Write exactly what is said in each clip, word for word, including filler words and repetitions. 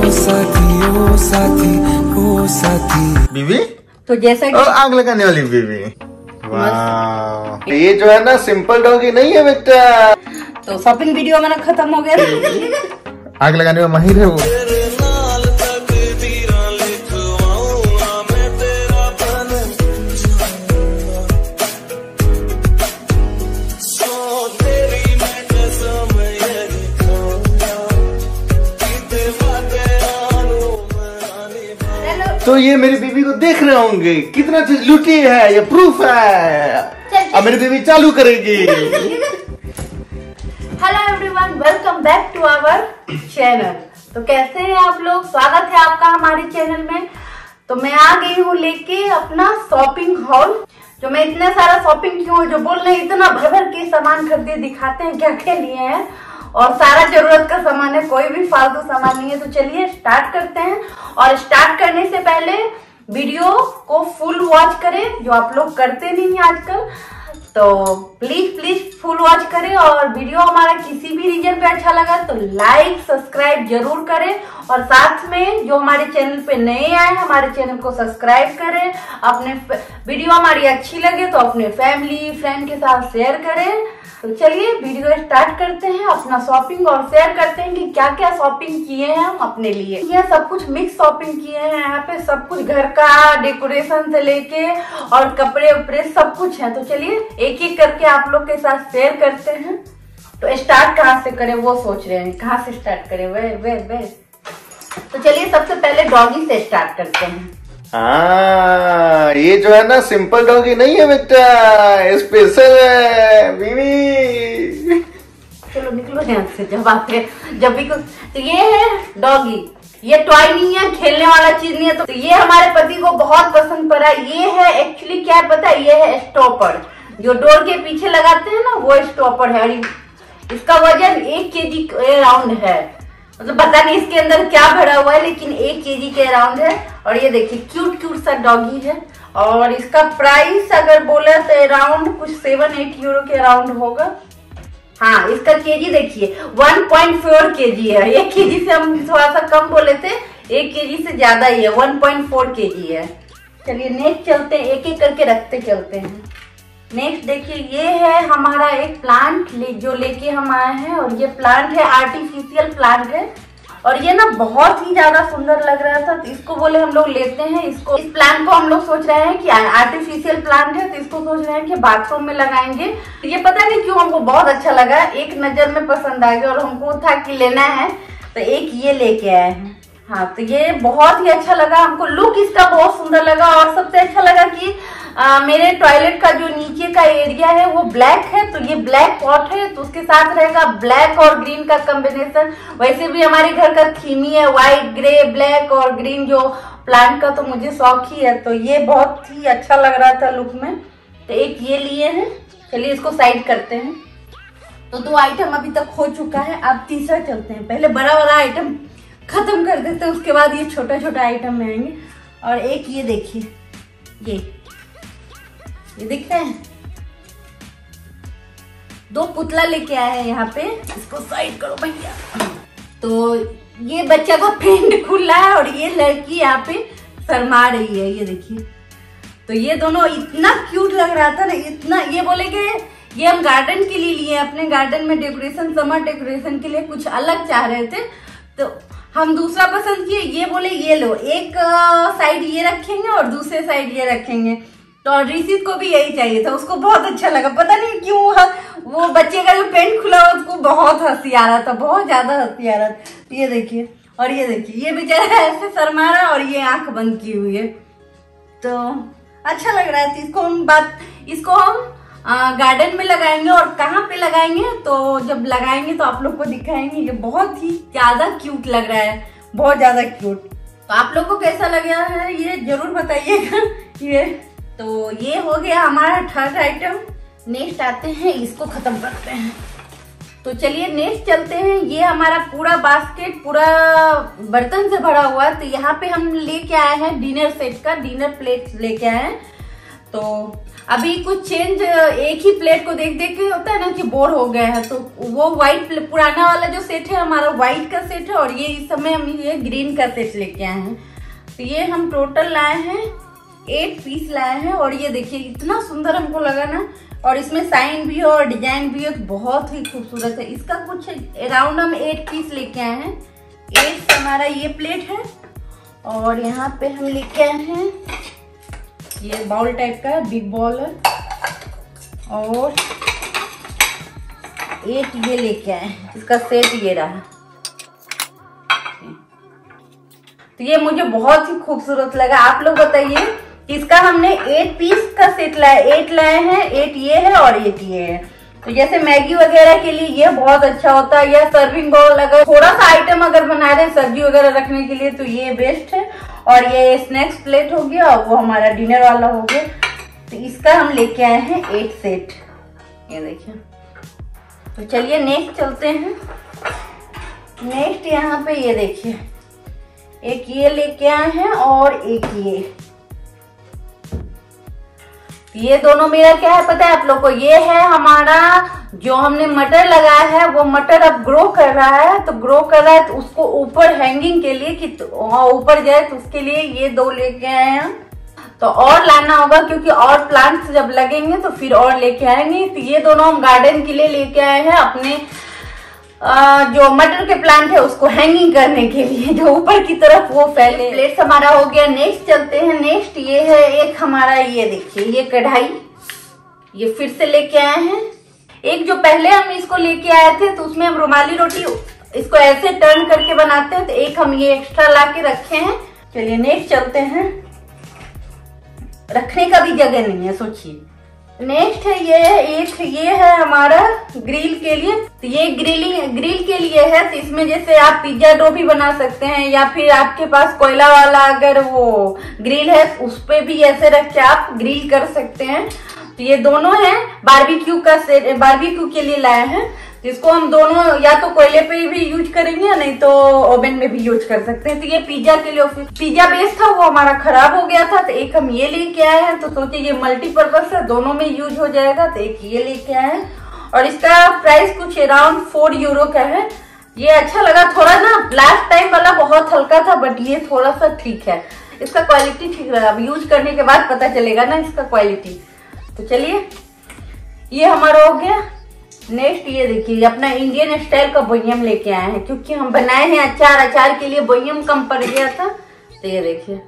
साथी ओ साथी ओ साथी। बीवी तो जैसा कि आग लगाने वाली बीवी, वाह। ये जो है ना सिंपल डॉगी नहीं है बेटा। तो शॉपिंग वीडियो मैंने खत्म हो गया। आग लगाने में माहिर है वो। तो ये मेरी बीबी को देख रहे होंगे कितना चीज लुटी है, ये प्रूफ है। अब मेरी बीबी चालू करेगी। Hello everyone, welcome back to our channel. तो कैसे हैं आप लोग? स्वागत है आपका हमारे चैनल में। तो मैं आ गई हूँ लेके अपना शॉपिंग हॉल। जो मैं इतना सारा शॉपिंग क्यों जो बोल रहे हैं, इतना भर भर के सामान खरीदे, दिखाते हैं क्या क्या लिए हैं। और सारा जरूरत का सामान है, कोई भी फालतू सामान नहीं है। तो चलिए स्टार्ट करते हैं। और स्टार्ट करने से पहले वीडियो को फुल वॉच करें, जो आप लोग करते नहीं है आजकल। तो प्लीज प्लीज फुल वॉच करें। और वीडियो हमारा किसी भी रीजन पे अच्छा लगा तो लाइक सब्सक्राइब जरूर करें। और साथ में जो हमारे चैनल पे नए आए हमारे चैनल को सब्सक्राइब करें। अपने वीडियो हमारी अच्छी लगे तो अपने फैमिली फ्रेंड के साथ शेयर करें। तो चलिए वीडियो स्टार्ट करते हैं अपना शॉपिंग और शेयर करते हैं कि क्या क्या शॉपिंग किए हैं हम अपने लिए। ये सब कुछ मिक्स शॉपिंग किए हैं। यहाँ पे सब कुछ घर का डेकोरेशन से लेके और कपड़े उपड़े सब कुछ है। तो चलिए एक एक करके आप लोग के साथ शेयर करते हैं। तो स्टार्ट कहाँ से करें वो सोच रहे हैं, कहाँ से स्टार्ट करें। वे वे वे तो चलिए सबसे पहले डॉगी से स्टार्ट करते हैं। हाँ, ये जो है ना सिंपल डॉगी नहीं है बेटा, स्पेशल है बीवी। चलो निकलो यहाँ से। जब आते जब भी कुछ तो ये है डॉगी। ये टॉय नहीं है, खेलने वाला चीज नहीं है। तो ये हमारे पति को बहुत पसंद पड़ा। ये है एक्चुअली क्या है पता है, ये है स्टॉपर, जो डोर के पीछे लगाते हैं ना, वो स्टॉपर है। इसका वजन एक के जी अराउंड है। मतलब पता नहीं इसके अंदर क्या भरा हुआ है, लेकिन एक केजी के अराउंड है। और ये देखिए क्यूट क्यूट सा डॉगी है। और इसका प्राइस अगर बोले तो अराउंड कुछ सेवन एट यूरो के अराउंड होगा। हाँ, इसका केजी देखिए वन पॉइंट फोर केजी है। एक केजी से हम थोड़ा सा कम बोले थे, एक केजी से ज्यादा ही है, वन पॉइंट फोर केजी है। चलिए नेक्स्ट चलते हैं, एक एक करके रखते चलते हैं। नेक्स्ट देखिए ये है हमारा एक प्लांट ले, जो लेके हम आए हैं। और ये प्लांट है आर्टिफिशियल प्लांट है। और ये ना बहुत ही ज्यादा सुंदर लग रहा था, तो इसको बोले हम लोग लेते हैं इसको। इस प्लांट को हम लोग सोच रहे हैं कि आर्टिफिशियल प्लांट है, तो इसको सोच रहे हैं कि बाथरूम में लगाएंगे। तो ये पता नहीं क्यों हमको बहुत अच्छा लगा, एक नजर में पसंद आ गया। और हमको था कि लेना है, तो एक ये लेके आए हैं। हाँ, तो ये बहुत ही अच्छा लगा हमको, लुक इसका बहुत सुंदर लगा। और सबसे अच्छा लगा कि आ, मेरे टॉयलेट का जो नीचे का एरिया है वो ब्लैक है, तो ये ब्लैक पॉट है, तो उसके साथ रहेगा ब्लैक और ग्रीन का कॉम्बिनेशन। वैसे भी हमारे घर का थीम ही है व्हाइट ग्रे ब्लैक और ग्रीन, जो प्लांट का तो मुझे शौक ही है। तो ये बहुत ही अच्छा लग रहा था लुक में, तो एक ये लिए हैं। चलिए इसको साइड करते हैं। तो दो आइटम अभी तक हो चुका है, अब तीसरा चलते हैं। पहले बड़ा बड़ा आइटम खत्म कर देते हैं, उसके बाद ये छोटा छोटा आइटम में आएंगे। और एक ये देखिए, ये ये दिख रहे हैं, दो पुतला लेके आए हैं यहाँ पे। इसको साइड करो भैया। तो ये बच्चा का पेंट खुला है और ये लड़की यहाँ पे शर्मा रही है, ये देखिए। तो ये दोनों इतना क्यूट लग रहा था ना, इतना। ये बोले कि ये हम गार्डन के लिए लिए, अपने गार्डन में डेकोरेशन, समर डेकोरेशन के लिए कुछ अलग चाह रहे थे। तो हम दूसरा पसंद किए, ये बोले ये लो, एक साइड ये रखेंगे और दूसरे साइड ये रखेंगे। तो ऋषित को भी यही चाहिए था, उसको बहुत अच्छा लगा। पता नहीं क्यों वो बच्चे का जो पेंट खुला हुआ उसको बहुत हंसी आ रहा था, बहुत ज्यादा हंसी आ रहा था। ये देखिए, और ये देखिए, ये बेचारा ऐसे शर्मा रहा और ये आंख बंद की हुई है। तो अच्छा लग रहा है। इसको हम बात इसको हम गार्डन में लगाएंगे। और कहाँ पे लगाएंगे तो जब लगाएंगे तो आप लोग को दिखाएंगे। ये बहुत ही ज्यादा क्यूट लग रहा है, बहुत ज्यादा क्यूट। तो आप लोग को कैसा लग रहा है ये जरूर बताइएगा। ये तो ये हो गया हमारा थर्ड आइटम। नेक्स्ट आते हैं, इसको खत्म करते हैं। तो चलिए नेक्स्ट चलते हैं। ये हमारा पूरा बास्केट पूरा बर्तन से भरा हुआ है। तो यहाँ पे हम लेके आए हैं डिनर सेट का, डिनर प्लेट लेके आए हैं। तो अभी कुछ चेंज एक ही प्लेट को देख देख के होता है ना कि बोर हो गया है, तो वो व्हाइट पुराना वाला जो सेट है हमारा व्हाइट का सेट है, और ये इस समय हम ये ग्रीन का सेट लेके आए हैं। तो ये हम टोटल लाए हैं एट पीस लाए हैं, और ये देखिए इतना सुंदर हमको लगा ना, और इसमें साइन भी है और डिजाइन भी है, बहुत ही खूबसूरत है। इसका कुछ अराउंड हम एट पीस लेके आए हैं। एट हमारा ये प्लेट है, और यहाँ पे हम लेके आए हैं ये बाउल टाइप का बिग बॉल है, और एट ये लेके आए हैं, इसका सेट ये रहा। तो ये मुझे बहुत ही खूबसूरत लगा। आप लोग बताइए, इसका हमने एट पीस का सेट लाया, एट लाए हैं, एट ये है और एट ये है। तो जैसे मैगी वगैरह के लिए ये बहुत अच्छा होता है, या सर्विंग बाउल अगर थोड़ा सा आइटम अगर बना रहे हैं सब्जी वगैरह रखने के लिए तो ये बेस्ट है। और ये स्नैक्स प्लेट हो गया, और वो हमारा डिनर वाला हो गया। तो इसका हम लेके आए हैं एट सेट, ये देखिए। तो चलिए नेक्स्ट चलते हैं। नेक्स्ट यहाँ पे ये देखिए, एक ये लेके आए हैं और एक ये ये दोनों मेरा क्या है पता है आप लोग को, ये है हमारा जो हमने मटर लगाया है, वो मटर अब ग्रो कर रहा है। तो ग्रो कर रहा है तो उसको ऊपर हैंगिंग के लिए कि ऊपर जाए, तो उसके लिए ये दो लेके आए हैं। तो और लाना होगा क्योंकि और प्लांट्स जब लगेंगे तो फिर और लेके आएंगे। तो ये दोनों हम गार्डन के लिए लेके आए हैं, अपने आ, जो मटर के प्लांट है उसको हैंगिंग करने के लिए, जो ऊपर की तरफ वो फैले। प्लेट्स हमारा हो गया। नेक्स्ट चलते हैं। नेक्स्ट ये है एक हमारा, ये देखिए ये कढ़ाई, ये फिर से लेके आए हैं। एक जो पहले हम इसको लेके आए थे तो उसमें हम रुमाली रोटी इसको ऐसे टर्न करके बनाते हैं, तो एक हम ये एक्स्ट्रा ला के रखे हैं। चलिए नेक्स्ट चलते हैं। रखने का भी जगह नहीं है, सोचिए। नेक्स्ट है ये एक ये है हमारा ग्रिल के लिए। तो ये ग्रिलिंग ग्रिल के लिए है। तो इसमें जैसे आप पिज्जा डो भी बना सकते हैं, या फिर आपके पास कोयला वाला अगर वो ग्रिल है उस पे भी ऐसे रख के आप ग्रिल कर सकते हैं। तो ये दोनों है बारबेक्यू का सेट, बारबेक्यू के लिए लाए हैं। जिसको हम दोनों या तो कोयले पे भी यूज करेंगे, नहीं तो ओवन में भी यूज कर सकते हैं। तो ये पिज्जा के लिए, पिज्जा बेस था वो हमारा खराब हो गया था, तो एक हम ये लेके आए हैं। तो सोचिए ये मल्टीपर्पज है, दोनों में यूज हो जाएगा। तो एक ये लेके आए हैं, और इसका प्राइस कुछ अराउंड फोर यूरो का है। ये अच्छा लगा थोड़ा ना, लास्ट टाइम वाला बहुत हल्का था, बट ये थोड़ा सा ठीक है, इसका क्वालिटी ठीक लगा। अब यूज करने के बाद पता चलेगा ना इसका क्वालिटी। तो चलिए ये हमारा हो गया। नेक्स्ट ये देखिए अपना इंडियन स्टाइल का बोयम लेके आए हैं, क्योंकि हम बनाए हैं अचार, अचार के लिए बोयम कम पड़ गया था। तो ये देखिए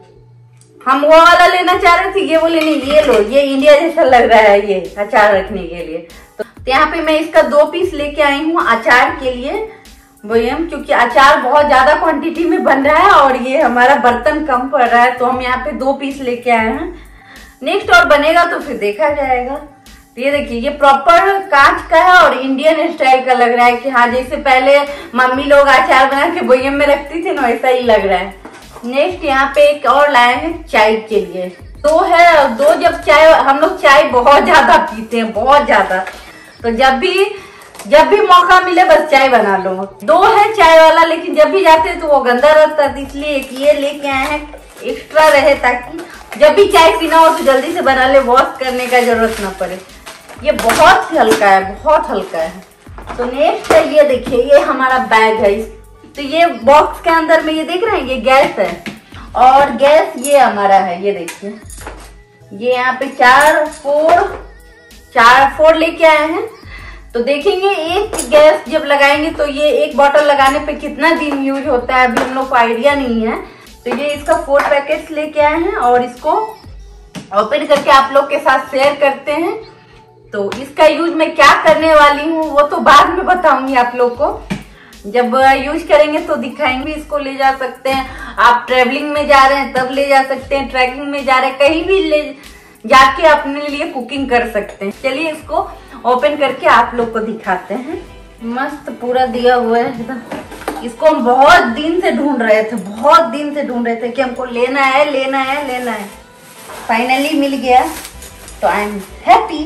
हम वो वाला लेना चाह रहे थे, ये बोले नहीं ये लो, ये इंडिया जैसा लग रहा है ये अचार रखने के लिए। तो यहाँ पे मैं इसका दो पीस लेके आई हूँ अचार के लिए बोयम, क्योंकि अचार बहुत ज्यादा क्वांटिटी में बन रहा है और ये हमारा बर्तन कम पड़ रहा है, तो हम यहाँ पे दो पीस लेके आए हैं। नेक्स्ट और बनेगा तो फिर देखा जाएगा। ये देखिए ये प्रॉपर कांच का है और इंडियन स्टाइल का लग रहा है कि हाँ जैसे पहले मम्मी लोग अचार बना के बोयम में रखती थी ना, वैसा ही लग रहा है। नेक्स्ट यहाँ पे एक और लाए हैं चाय के लिए, दो है। दो जब चाय, हम लोग चाय बहुत ज्यादा पीते हैं, बहुत ज्यादा। तो जब भी जब भी मौका मिले बस चाय बना लो। दो है चाय वाला, लेकिन जब भी जाते हैं तो वो गंदा रहता है, इसलिए एक ये लेके आए हैं एक्स्ट्रा रहे, ताकि जब भी चाय पीना हो तो जल्दी से बना ले, वॉश करने का जरूरत ना पड़े। ये बहुत ही हल्का है, बहुत हल्का है। तो नेक्स्ट है ये देखिए, ये हमारा बैग है। तो ये बॉक्स के अंदर में ये देख रहे हैं, ये गैस है, और गैस ये हमारा है। ये देखिए ये यहाँ पे चार फोर चार फोर लेके आए हैं। तो देखेंगे एक गैस जब लगाएंगे तो ये एक बोतल लगाने पे कितना दिन यूज होता है, अभी हम लोग को आइडिया नहीं है। तो ये इसका फोर पैकेट्स लेके आए हैं, और इसको ओपन करके आप लोग के साथ शेयर करते हैं। तो इसका यूज मैं क्या करने वाली हूँ वो तो बाद में बताऊंगी आप लोग को, जब यूज करेंगे तो दिखाएंगे। इसको ले जा सकते हैं, आप ट्रेवलिंग में जा रहे हैं तब ले जा सकते हैं, ट्रैकिंग में जा रहे हैं, कहीं भी ले जाके अपने लिए कुकिंग कर सकते हैं। चलिए इसको ओपन करके आप लोग को दिखाते हैं। मस्त पूरा दिया हुआ है एकदम। इसको हम बहुत दिन से ढूंढ रहे थे, बहुत दिन से ढूंढ रहे थे कि हमको लेना है लेना है लेना है। फाइनली मिल गया, तो आई एम हैप्पी।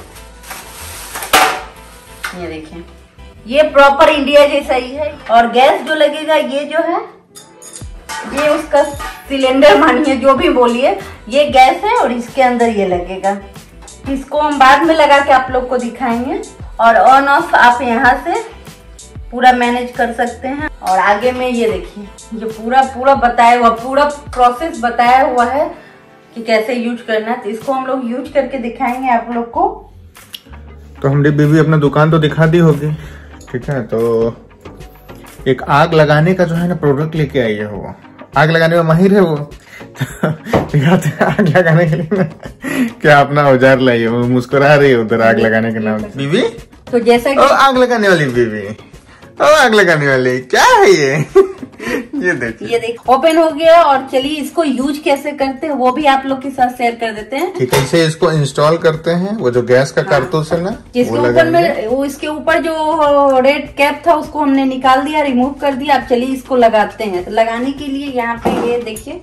ये देखें ये प्रॉपर इंडिया जैसा ही है। और गैस जो लगेगा ये जो है ये उसका सिलेंडर मानिए, जो भी बोलिए, ये गैस है और इसके अंदर ये लगेगा। इसको हम बाद में लगा के आप लोग को दिखाएंगे। और ऑन ऑफ आप यहाँ से पूरा मैनेज कर सकते हैं। और आगे में ये देखिए, ये पूरा पूरा बताया हुआ, पूरा प्रोसेस बताया हुआ है कि कैसे यूज करना है। तो इसको हम लोग यूज करके दिखाएंगे आप लोग को। तो हमने बीवी अपना दुकान तो दिखा दी होगी, ठीक है। तो एक आग लगाने का जो है ना प्रोडक्ट लेके आई है, वो आग लगाने में माहिर है वो। दिखाते हैं आग लगाने के लिए ना क्या अपना औजार लाई है। वो मुस्कुरा रही है उधर आग लगाने के नाम। बीवी तो जैसा कि आग लगाने वाली बीवी, ओ आग लगाने वाली क्या है ये? ये देखिए, ये देख ओपन हो गया। और चलिए इसको यूज कैसे करते हैं वो भी आप लोग के साथ शेयर कर देते हैं कि कैसे इसको इंस्टॉल करते हैं। वो जो गैस का कारतूस है ना, जिसके ऊपर में वो इसके ऊपर जो रेड कैप था उसको हमने निकाल दिया, रिमूव कर दिया। अब चलिए इसको लगाते हैं। तो लगाने के लिए यहाँ पे ये देखिए,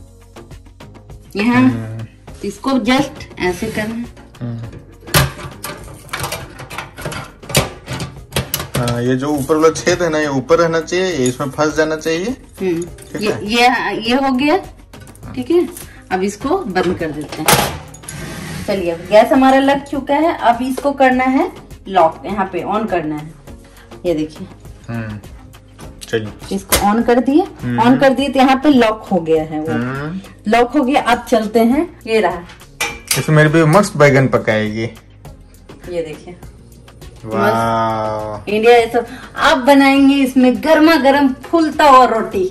यहाँ इसको जस्ट ऐसे करना। हाँ, ये जो ऊपर वाला छेद है ना, ये ऊपर रहना चाहिए, ये इसमें फंस जाना चाहिए। ये ये ये हो गया, ठीक है। अब इसको बंद कर देते हैं। चलिए गैस हमारा लग चुका है। अब इसको करना है लॉक, यहाँ पे ऑन करना है। ये देखिए, चलिए इसको ऑन कर दिए। ऑन कर दिए तो यहाँ पे लॉक हो गया है, वो लॉक हो गया। अब चलते हैं, ये रहा। इसमें मेरी भी मस्त बैगन पकाएगी। ये देखिए, वाह, इंडिया ये सब आप बनाएंगे इसमें गर्मा गर्म फूलता हुआ रोटी।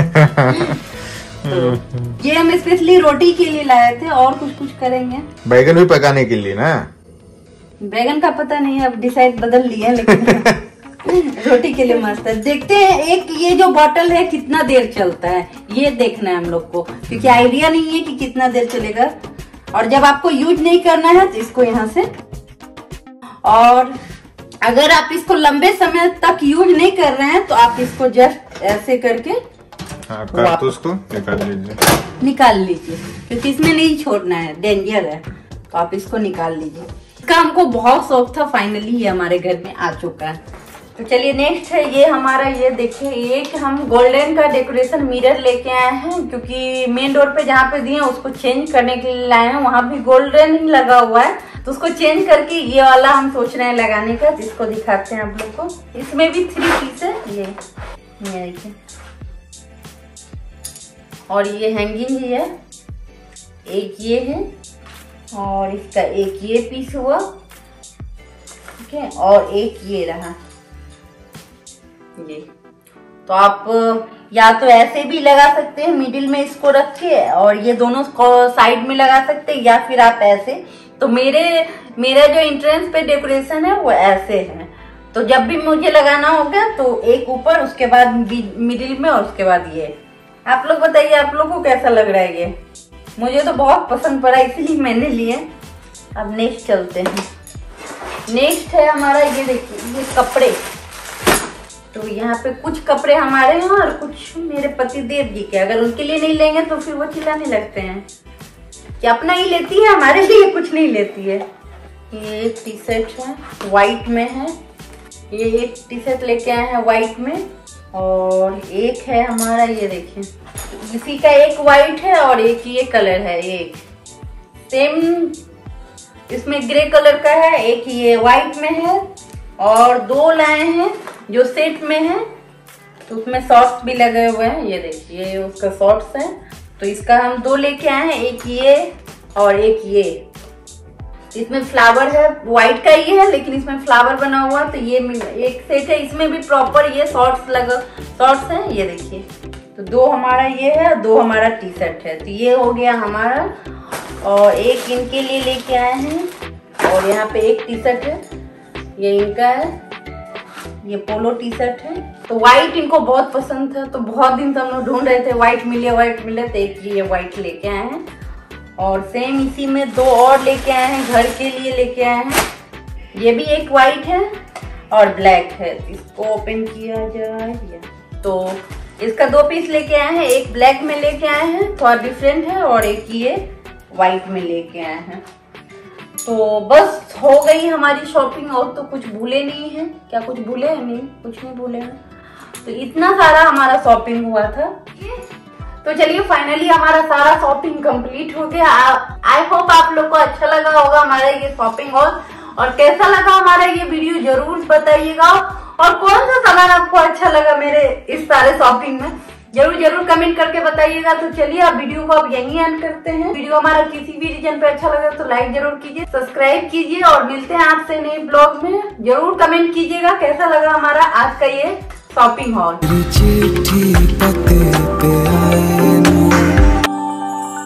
तो ये हम स्पेशली रोटी के लिए लाए थे, और कुछ कुछ करेंगे। बैगन भी पकाने के लिए ना? बैगन का पता नहीं, अब डिसाइड बदल लिया, लेकिन रोटी के लिए मस्त है। देखते हैं एक ये जो बॉटल है कितना देर चलता है, ये देखना है हम लोग को, क्योंकि आइडिया नहीं है कि कितना देर चलेगा। और जब आपको यूज नहीं करना है तो इसको यहाँ से, और अगर आप इसको लंबे समय तक यूज नहीं कर रहे हैं तो आप इसको जस्ट ऐसे करके हाँ, कारतूस को निकाल लीजिए, निकाल लीजिए, क्योंकि इसमें नहीं छोड़ना है, डेंजर है। तो आप इसको निकाल लीजिए। इसका हमको बहुत शौक था, फाइनली ये हमारे घर में आ चुका है। तो चलिए नेक्स्ट है ये हमारा, ये देखिए, एक हम गोल्डन का डेकोरेशन मिरर लेके आए हैं, क्योंकि मेन डोर पे जहाँ पे दिए उसको चेंज करने के लिए लाए हैं। वहां भी गोल्डन ही लगा हुआ है, तो उसको चेंज करके ये वाला हम सोच रहे हैं लगाने का। तो इसको दिखाते हैं आप लोग को। इसमें भी थ्री पीस है, ये ये देखिए, और ये हैंगिंग ही है। एक ये है और इसका एक ये पीस हुआ, ठीक है, और एक ये रहा ये। तो आप या तो ऐसे भी लगा सकते हैं, मिडिल में इसको रख के, और ये दोनों साइड में लगा सकते हैं, या फिर आप ऐसे। तो मेरे मेरा जो एंट्रेंस पे डेकोरेशन है वो ऐसे है। तो जब भी मुझे लगाना होगा तो एक ऊपर, उसके बाद मिडिल में, और उसके बाद ये। आप लोग बताइए आप लोग को कैसा लग रहा है ये? मुझे तो बहुत पसंद पड़ा, इसलिए मैंने लिए। अब नेक्स्ट चलते हैं। नेक्स्ट है हमारा, ये देखिए, ये कपड़े। तो यहाँ पे कुछ कपड़े हमारे हैं और कुछ मेरे पति देव जी के। अगर उनके लिए नहीं लेंगे तो फिर वो चिल्लाने लगते हैं कि अपना ही लेती है, हमारे लिए कुछ नहीं लेती है। ये एक टी शर्ट है, व्हाइट में है। ये एक टी शर्ट लेके आए हैं व्हाइट में, और एक है हमारा, ये देखिए, इसी का एक व्हाइट है और एक ये कलर है। एक सेम इसमें ग्रे कलर का है, एक ये व्हाइट में है, और दो लाए हैं जो सेट में है। तो उसमें शॉर्ट्स भी लगे हुए हैं, ये देखिए, ये उसका शॉर्ट्स है। तो इसका हम दो लेके आए हैं, एक ये और एक ये। इसमें फ्लावर है, व्हाइट का ये है लेकिन इसमें फ्लावर बना हुआ। तो ये एक सेट है, इसमें भी प्रॉपर ये शॉर्ट्स लगा, शॉर्ट्स है, ये देखिए। तो दो हमारा ये है, दो हमारा टी शर्ट है। तो ये हो गया हमारा, और एक इनके लिए लेके आए हैं, और यहाँ पे एक टी शर्ट है, ये इनका है, ये पोलो टी शर्ट है। तो व्हाइट इनको बहुत पसंद था, तो बहुत दिन से हम लोग ढूंढ रहे थे, व्हाइट मिले व्हाइट मिले, तो एक ये व्हाइट लेके आए हैं। और सेम इसी में दो और लेके आए हैं, घर के लिए लेके आए हैं। ये भी एक व्हाइट है और ब्लैक है। इसको ओपन किया जाए, तो इसका दो पीस लेके आए हैं, एक ब्लैक में लेके आए हैं, थोड़ा डिफरेंट है, और एक ये व्हाइट में लेके आए हैं। तो बस हो गई हमारी शॉपिंग, और तो कुछ भूले नहीं है। क्या कुछ भूले हैं? नहीं, कुछ नहीं भूले हैं। तो इतना सारा हमारा शॉपिंग हुआ था। तो चलिए फाइनली हमारा सारा शॉपिंग कंप्लीट हो गया। आई होप आप लोग को अच्छा लगा होगा हमारा ये शॉपिंग हॉल, और कैसा लगा हमारा ये वीडियो जरूर बताइएगा, और कौन सा सामान आपको अच्छा लगा मेरे इस सारे शॉपिंग में जरूर जरूर कमेंट करके बताइएगा। तो चलिए अब वीडियो को अब यहीं एंड करते हैं। वीडियो हमारा किसी भी रीजन पे अच्छा लगा तो लाइक जरूर कीजिए, सब्सक्राइब कीजिए, और मिलते हैं आपसे नए ब्लॉग में। जरूर कमेंट कीजिएगा कैसा लगा हमारा आज का ये शॉपिंग हॉल। चिट्ठी पते पे आए